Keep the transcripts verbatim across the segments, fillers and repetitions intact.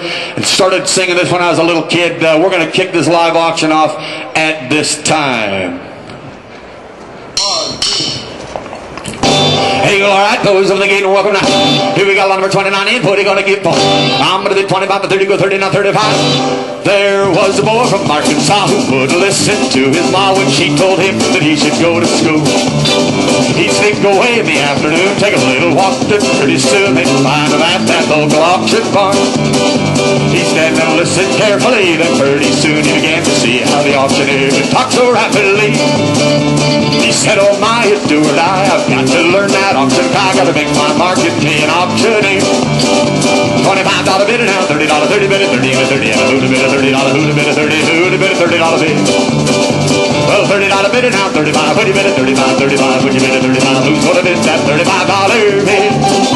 and started singing this when I was a little kid. Uh, we're going to kick this live auction off at this time. Hey, all right, those of the gate, welcome now. Here we got lot number twenty-nine in, what are you going to give for? I'm going to bid twenty-five to thirty, go thirty, now thirty-five. There was a boy from Arkansas who wouldn't listen to his ma when she told him that he should go to school. He'd sneak away in the afternoon, take a little walk, and pretty soon they'd find him at that local auction barn. He'd stand and listen carefully, then pretty soon he began to see how the auctioneer could talk so rapidly. He said, oh my, it's do or die, I've got to learn that auction. I gotta make my market, me an auctioneer. Twenty-five dollar bid now, thirty dollar, thirty bid, thirty and a thirty, and a who to bid, a thirty dollar, who to bid, a thirty, who to bid, a thirty dollar bid. Well, thirty dollar bid now, thirty-five, what do you bid, a thirty-five, thirty-five, what you bid, a thirty-five, who's gonna bid that thirty-five dollar bid?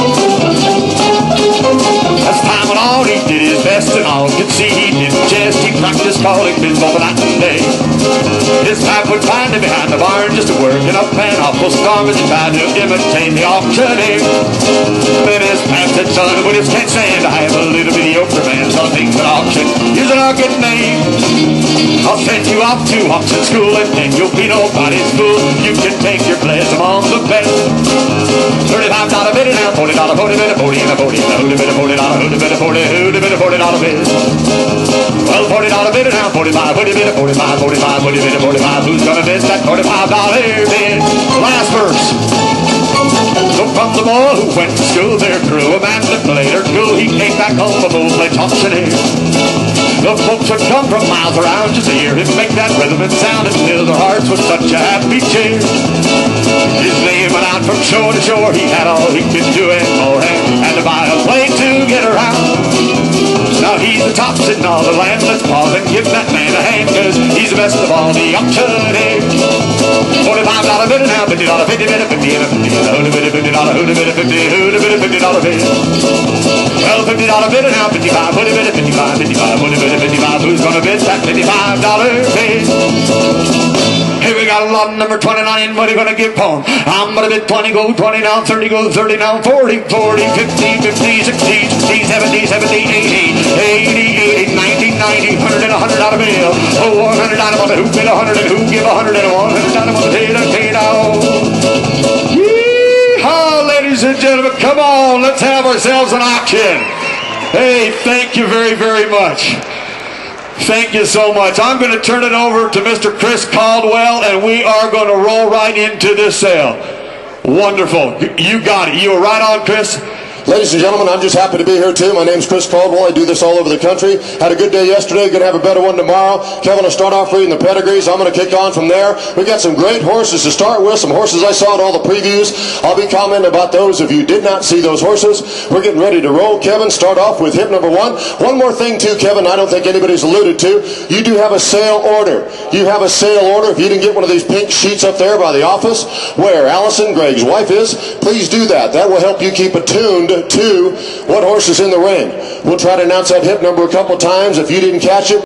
That's time when all he did his best and all could see he didn't jest. He practiced calling bids over night and day. His pap would find him behind the barn just working up an awful storm as he tried to imitate the auctioneer. Then his pap said, son, we just can't stand to have a little mediocre man sell things at auction. Use an good name. I'll send you off to auction school and then you'll be nobody's fool. You can take your place among the best. Thirty-five dollar bid now, forty dollar, forty bid, a forty and a forty and a who to bid, a forty dollar, who to bid, a forty, who to bid, a forty dollar bid. Well, forty dollar bid now, forty-five, what do you bid, a forty-five, forty-five, what do you bid, a forty-five, who's gonna bid that forty-five dollar bid? Last verse. So from the boy who went to school, there grew a man that played her cool. He came back home a full-fledged auctioneer. The folks would come from miles around just to hear him make that rhythm and sound and fill their hearts with such a happy cheer. His name went out from shore to shore. He had all he could do and more, and had to buy a plane to get around. Now he's the top in all the land. Let's pause and give that man a hand, cause he's the best of all the auctioneers. Forty-five dollar bid now, fifty dollar, fifty bid, a fifty and a fifty, and a who to bid, a fifty dollar, who to bid, a fifty, who to bid, a fifty dollar bid. Well, fifty dollar bid now, fifty-five, who to bid, a fifty-five, fifty-five, who to bid, a fifty-five, who's gonna bid that fifty-five dollar bid? Hey, we got a lot number twenty-nine in, what are you gonna give home? I'm gonna bid twenty, go twenty now, thirty, go thirty now, forty, forty, fifty, fifty, sixty, sixty, seventy, seventy, eighty, eighty, eighty, ninety, ninety, one hundred and a hundred dollar bill. Oh, one hundred dollar bill, who bid a hundred and who give a hundred and one hundred dollar bill, paid and paid out. Yeehaw, ladies and gentlemen, come on, let's have ourselves an auction. Hey, thank you very, very much. Thank you so much. I'm going to turn it over to Mister Chris Caldwell, and we are going to roll right into this sale. Wonderful. You got it. You were right on, Chris. Ladies and gentlemen, I'm just happy to be here too. My name's Chris Caldwell. I do this all over the country. Had a good day yesterday. Going to have a better one tomorrow. Kevin will start off reading the pedigrees. I'm going to kick on from there. We got some great horses to start with. Some horses I saw in all the previews. I'll be commenting about those if you did not see those horses. We're getting ready to roll. Kevin, start off with hip number one. One more thing too, Kevin, I don't think anybody's alluded to. You do have a sale order. You have a sale order. If you didn't get one of these pink sheets up there by the office where Allison, Greg's wife, is, please do that. That will help you keep attuned to what horse is in the ring. We'll try to announce that hip number a couple times. If you didn't catch it,